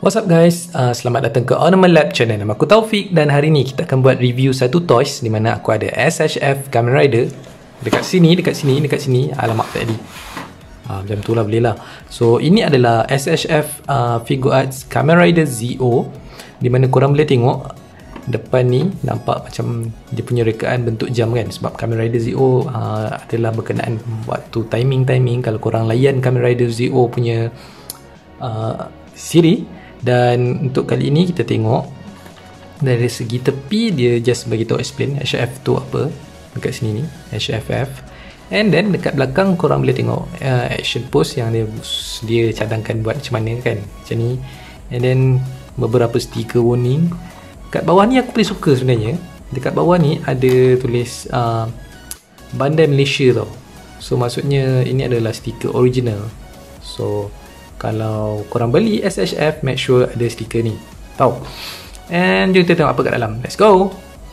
What's up guys, selamat datang ke Ornament Lab channel. Nama aku Taufik dan hari ni kita akan buat review satu toys di mana aku ada SHF Kamen Rider dekat sini. Alamak tadi macam tu lah, boleh lah. So ini adalah SHF Figuarts Kamen Rider Zeo, di mana korang boleh tengok depan ni nampak macam dia punya rekaan bentuk jam kan, sebab Kamen Rider Zeo adalah berkenaan waktu timing. Kalau korang layan Kamen Rider Zeo punya siri. Dan untuk kali ini kita tengok dari segi tepi, dia just bagi tahu explain HF tu apa dekat sini ni, HFF. And then dekat belakang korang boleh tengok action pose yang dia cadangkan buat macam mana kan, macam ni. And then beberapa stiker warning. Kat bawah ni aku paling suka sebenarnya. Dekat bawah ni ada tulis Bandai Malaysia tau. So maksudnya ini adalah stiker original. So kalau korang beli SHF, make sure ada stiker ni tau. And jom kita tengok apa kat dalam. Let's go.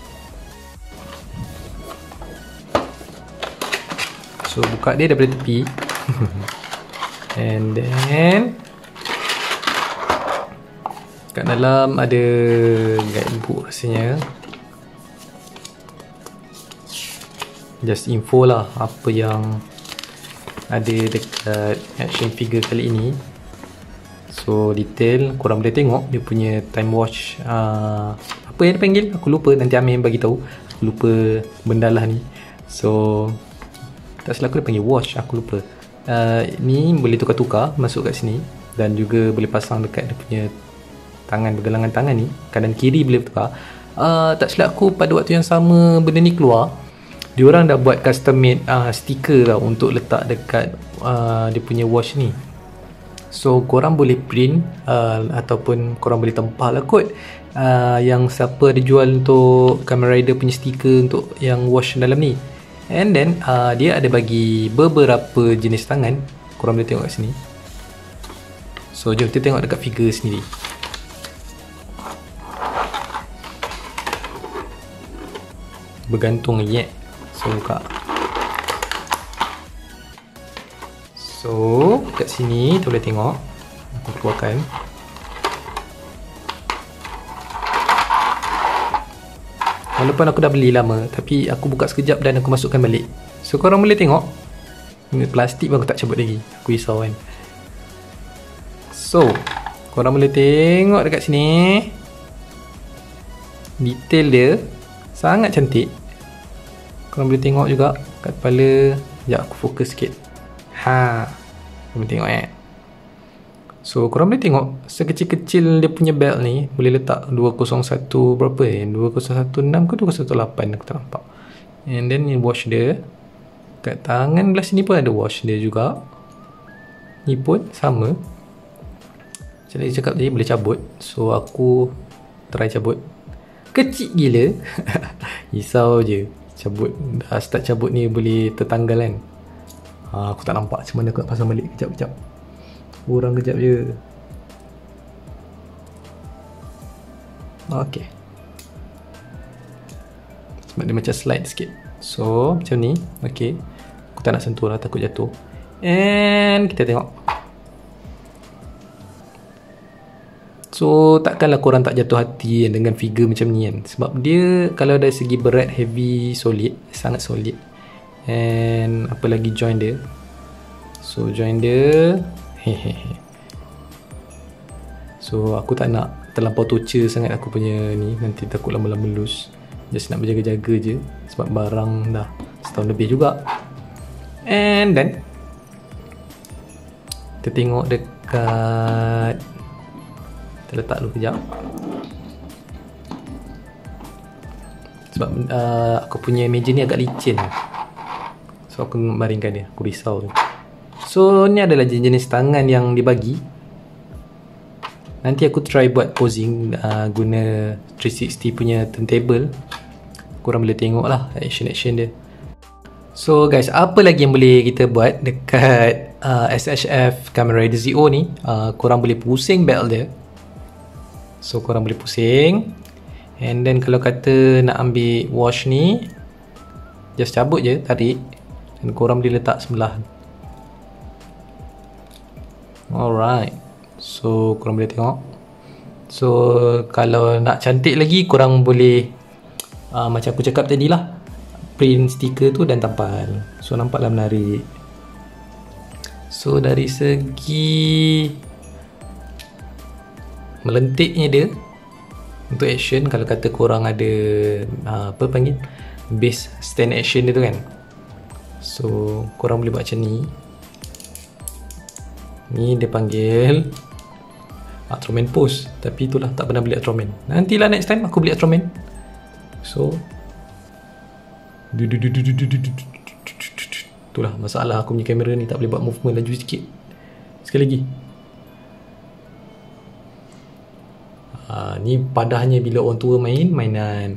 So buka dia daripada tepi. And then kat dalam ada guidebook rasanya. Just info lah apa yang ada dekat action figure kali ini. So detail korang boleh tengok dia punya time watch, apa yang dia panggil aku lupa, nanti Amin bagi tahu. Aku lupa benda lah ni. So tak salah aku dia panggil watch, aku lupa. Ni boleh tukar-tukar masuk kat sini, dan juga boleh pasang dekat dia punya tangan, pergelangan tangan ni, kanan kiri boleh tukar. Tak silap aku pada waktu yang sama benda ni keluar, diorang dah buat custom made stiker tau untuk letak dekat dia punya watch ni. So korang boleh print ataupun korang boleh tempah lah kot yang siapa ada jual untuk Kamen Rider punya stiker untuk yang watch dalam ni. And then dia ada bagi beberapa jenis tangan, korang boleh tengok kat sini. So jom kita tengok dekat figure sendiri. Bergantung lagi So buka. So kat sini tu boleh tengok, aku keluarkan. Walaupun aku dah beli lama, tapi aku buka sekejap dan aku masukkan balik. So korang boleh tengok, ini plastik pun aku tak cabut lagi, aku risau kan. So korang boleh tengok dekat sini, detail dia sangat cantik. Korang boleh tengok juga kat kepala. Sekejap aku fokus sikit. Korang boleh tengok So korang boleh tengok sekecil-kecil dia punya belt ni. Boleh letak 201 berapa 2016 ke 218, aku tak nampak. And then ni watch dia. Kat tangan belah sini pun ada watch dia juga. Ni pun sama. Macam dia cakap tadi boleh cabut. So aku try cabut. Kecil gila. Risau je cabut. Dah start cabut ni boleh tertanggal kan. Aku tak nampak macam mana aku nak pasang balik. Kejap kurang kejap je. Ok, sebab dia macam slide sikit. So macam ni. Ok, aku tak nak sentuh lah, takut jatuh. And kita tengok. So takkanlah korang tak jatuh hati dengan figure macam ni kan, sebab dia kalau dari segi berat, heavy, solid, sangat solid. And apa lagi join dia. So join dia so aku tak nak terlampau torture sangat aku punya ni, nanti takut lama-lama loose. Just nak berjaga-jaga je, sebab barang dah setahun lebih juga. And then kita tengok dekat, letak dulu kejap, sebab aku punya meja ni agak licin, so aku baringkan dia, aku risau. So ni adalah jenis tangan yang dibagi. Nanti aku try buat posing guna 360 punya turntable. Korang boleh tengok lah action dia. So guys, apa lagi yang boleh kita buat dekat SHF Kamen Rider Zeo ni? Korang boleh pusing belt dia. So korang boleh pusing. And then kalau kata nak ambil wash ni, just cabut je, tarik, dan korang boleh letak sebelah. Alright, so korang boleh tengok So kalau nak cantik lagi, korang boleh macam aku cakap tadi lah, print stiker tu dan tampal. So nampaklah menarik. So dari segi melentiknya dia, untuk action, kalau kata korang ada apa panggil, base stand action dia tu kan, so korang boleh buat macam ni. Ni dia panggil Ultraman pose, tapi itulah tak pernah beli Ultraman. Nantilah next time aku beli Ultraman. So itulah masalah aku punya kamera ni, tak boleh buat movement laju sikit. Sekali lagi. Ni padahnya bila orang tua mainan.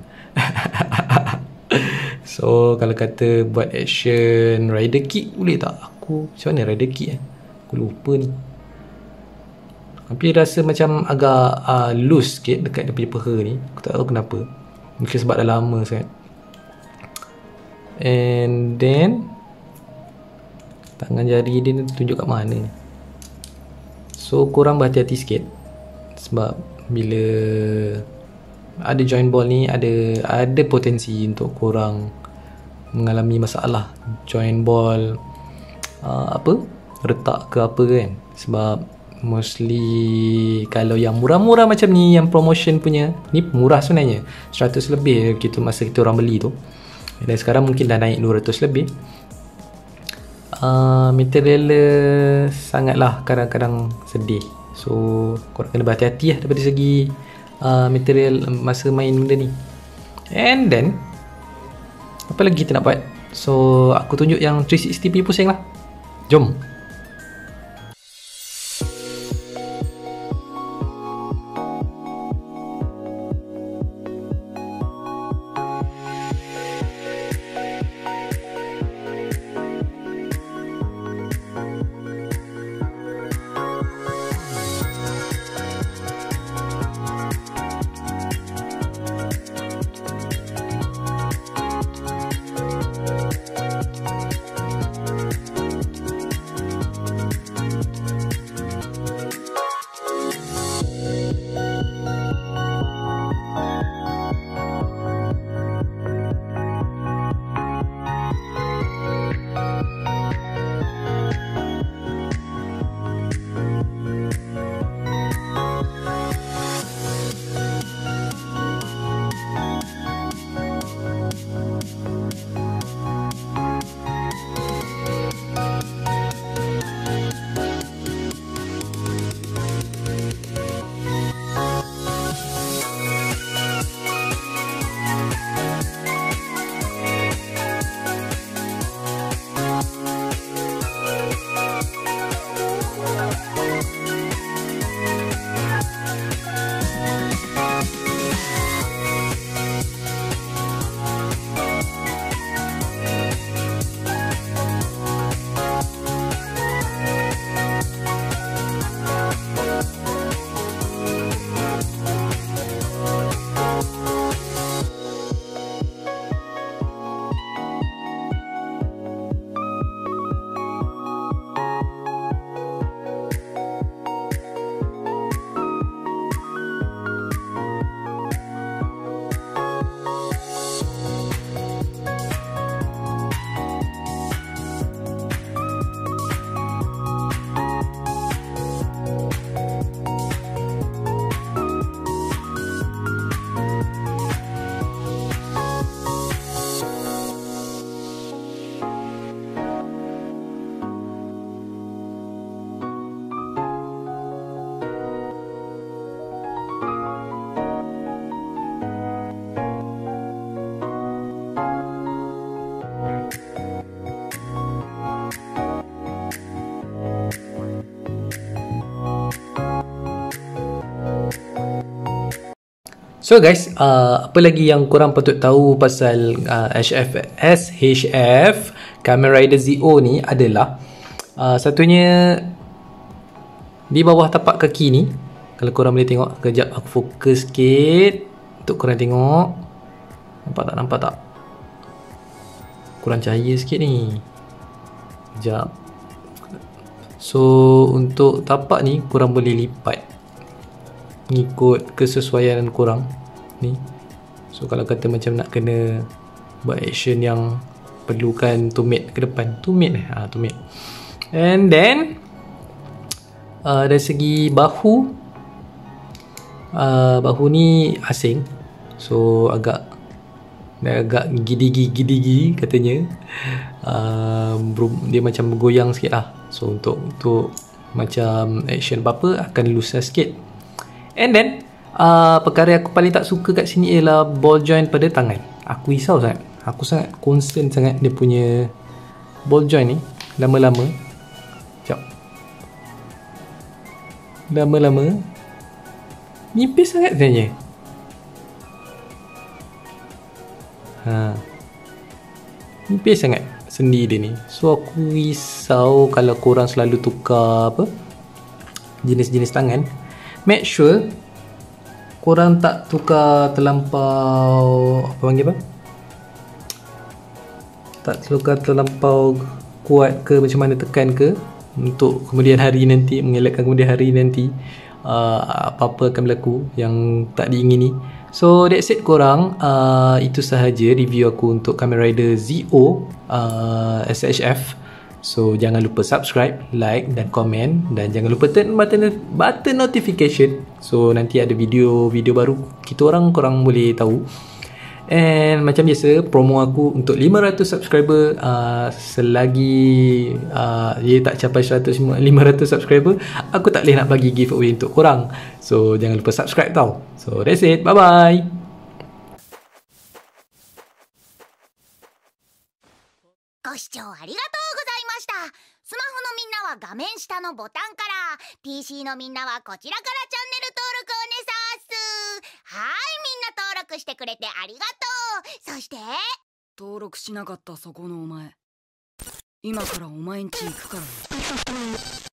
So kalau kata buat action rider kick, boleh tak? Aku macam mana rider kick aku lupa ni. Tapi rasa macam agak loose sikit dekat dia punya peha ni. Aku tak tahu kenapa. Mungkin sebab dah lama sangat. And then tangan jari dia tunjuk kat mana ni. So korang berhati-hati sikit, sebab bila ada joint ball ni, ada potensi untuk korang mengalami masalah joint ball retak ke apa kan. Sebab mostly kalau yang murah-murah macam ni, yang promotion punya ni murah sebenarnya, 100 lebih kita masa kita orang beli tu, dan sekarang mungkin dah naik 200 lebih. Material sangatlah kadang-kadang sedih. So korang kena berhati-hati lah daripada segi material masa main benda ni. And then apa lagi kita nak buat? So aku tunjuk yang 360p pusing lah. Jom. So guys, apa lagi yang korang patut tahu pasal SHF Kamen Rider Zeo ni adalah satunya di bawah tapak kaki ni. Kalau korang boleh tengok, kejap aku fokus sikit untuk korang tengok. Nampak tak? Kurang cahaya sikit ni. Kejap. So untuk tapak ni korang boleh lipat. ngikut kesesuaian korang ni. So kalau kata macam nak kena buat action yang perlukan tumit ke depan, tumit. And then dari segi bahu ni asing, so agak gidigi katanya. Dia macam bergoyang sikit lah. So untuk macam action apa-apa akan lusa sikit. And then perkara aku paling tak suka kat sini ialah ball joint pada tangan. Aku risau sangat, aku sangat concern sangat dia punya ball joint ni. Lama-lama nipis sangat sebenarnya. Nipis sangat sendi dia ni. So aku risau kalau korang selalu tukar jenis-jenis tangan, make sure korang tak tukar terlampau tak tukar terlampau kuat ke, macam mana tekan ke, untuk kemudian hari nanti, mengelakkan kemudian hari nanti apa-apa akan berlaku yang tak diingini. So that's it korang. Itu sahaja review aku untuk Kamen Rider Zeo SHF. So jangan lupa subscribe, like dan komen, dan jangan lupa turn button notification. So nanti ada video baru korang boleh tahu. And macam biasa, promo aku untuk 500 subscriber, selagi dia tak capai 500 subscriber, aku tak boleh nak bagi giveaway untuk korang. So jangan lupa subscribe tau. So that's it, bye bye. ご視聴ありがとうございました。スマホのみんなは画面下のボタンから、 PC のみんなはこちらからチャンネル登録おねさーす。はい、みんな登録してくれてありがとう。そして登録しなかったそこのお前、今からお前んち行くからね。